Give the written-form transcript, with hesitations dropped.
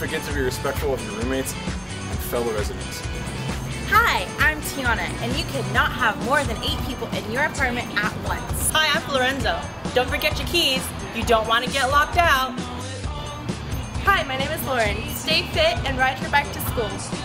forget to be respectful of your roommates and fellow residents. Hi, I'm Tiana, and you cannot have more than 8 people in your apartment at once. Hi, I'm Florenzo. Don't forget your keys. You don't want to get locked out. Hi, my name is Lauren. Stay fit and ride her back to school.